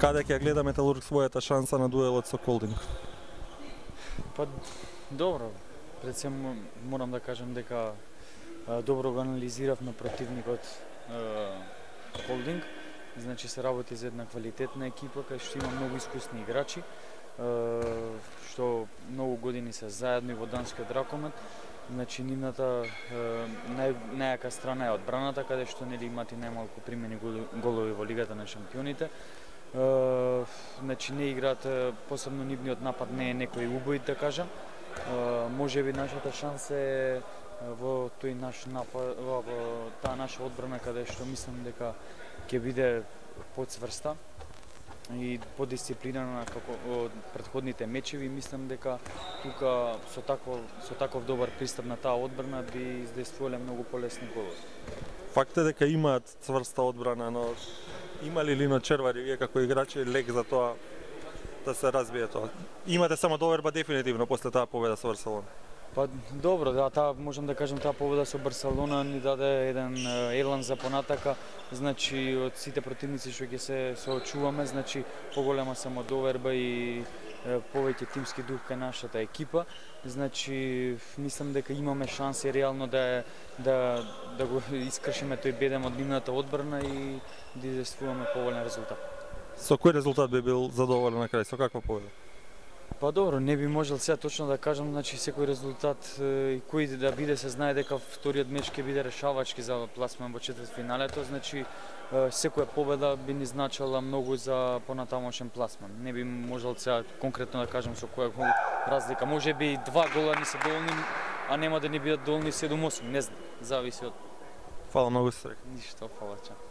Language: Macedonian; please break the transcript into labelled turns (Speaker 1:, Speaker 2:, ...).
Speaker 1: Каде ќе гледа Металург својата шанса на дуелот со Колдинг?
Speaker 2: Па добро, пред се морам да кажам дека добро го анализиравме противникот Холдинг. Значи се работи за една квалитетна екипа кај што има многу искусни играчи, што многу години се заедно и во данскиот ракомет. Значи нивната најака страна е одбраната, каде што нели имат и најмалку примени голови во Лигата на шампионите. Значи не играат, посебно нивниот напад не е некој убоит, да кажам. Можеби нашата шанса е во тој наш напад, во таа наша одбрана, каде што мислам дека ќе биде подцврста и подисциплинирана како од претходните мечеви. Мислам дека тука со таков добар пристап на таа одбрана би издействувале многу полесни голови.
Speaker 1: Факт е дека имаат цврста одбрана, но има ли Лино Червари вие како играчи лек за тоа да се разбие тоа? Имате само доверба дефинитивно после таа победа со Барселона.
Speaker 2: Па добро, да, таа можам да кажам таа победа со Барселона ни даде еден елан за понатака. Значи од сите противници што ќе се соочуваме, значи поголема самодоверба и повеќе тимски дух кај нашата екипа. Значи мислам дека имаме шанси реално да го искршиме тој бедем од нивната одбрана и да издействуваме поголем резултат.
Speaker 1: Со кој резултат би бил задоволен на крај? Со каква победа?
Speaker 2: Па добро, не би можел сега точно да кажам, значи секој резултат кој да биде, се знае дека вториот меч ќе биде решавачки за пласман во четвртфиналето, значи секоја победа би ни значила многу за понатамошен пласман. Не би можел сега конкретно да кажам со која разлика. Може би 2 гола ни се доволни, а нема да ни бидат доволни 7-8, не знам, зависи од...
Speaker 1: Фала многу, среќа.
Speaker 2: Ништо, фала, чао.